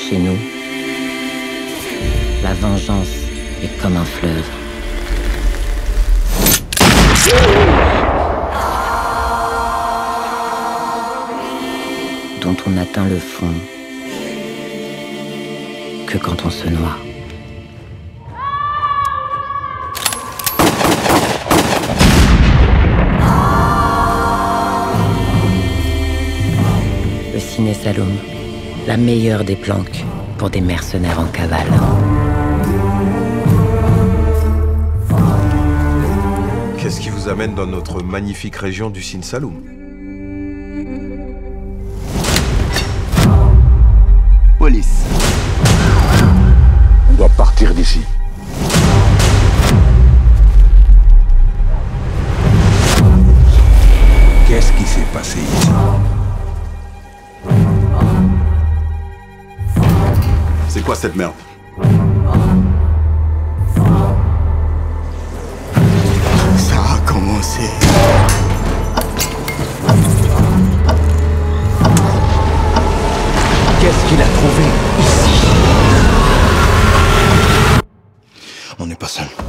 chez nous. La vengeance est comme un fleuve. Dont on atteint le fond que quand on se noie. Le Ciné Saloum, la meilleure des planques pour des mercenaires en cavale. Qu'est-ce qui vous amène dans notre magnifique région du Ciné Saloum? Police. On doit partir d'ici. Qu'est-ce qui s'est passé ici? C'est quoi cette merde? Ça a commencé. Qu'est-ce qu'il a trouvé ici? On n'est pas seul.